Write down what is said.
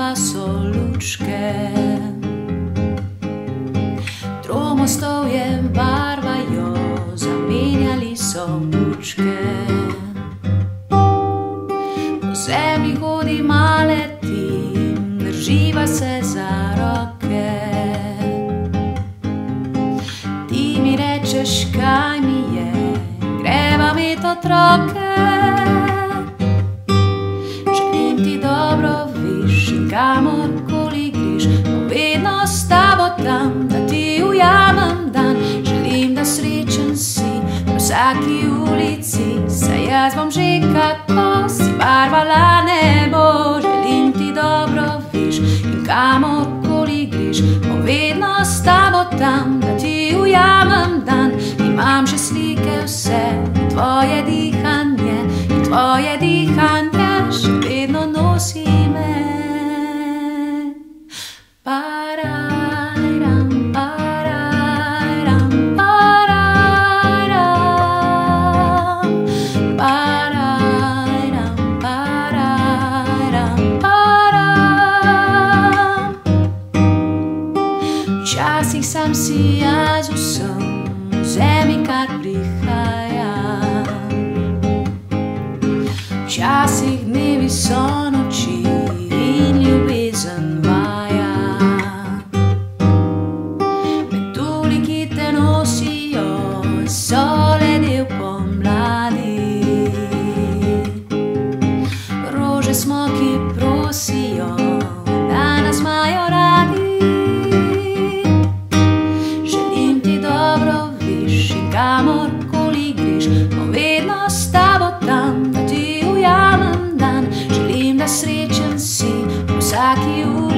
pa so lučke. Tromostovje barvajo, zamenjali so bučke. Po zemlji hodim, a letim, drživa se za roke. Ti mi rečeš, kaj mi je, greva imeti otroke. Želim ti dobro, viš, in kamorkoli griš, bom vedno s tabo tam, da ti ujamem dan. Želim, da srečen si v vsaki ulici, saj jaz bom že kako si barvala nebo. Želim ti dobro, viš, in kamorkoli griš, bom vedno s tabo tam, da ti ujamem dan. Imam še slike vse, tvoje dihanje, in tvoje dihanje še vedno nosi me. Parajram, parajram, parajram, parajram, parajram, parajram. Včasih sam si jaz vsem, vzemi, kar prihaja. Včasih dnevi so noči in ljubezen vaja. Metulji, ki te nosijo, so le del pomladi. Rože smo, ki prosijo, da nas imajo radi. Želim ti dobro, viš, in kamorkoli griš, bom vedno s tabo tam, da ti ujamem dan. Želim, da srečen si v vsaki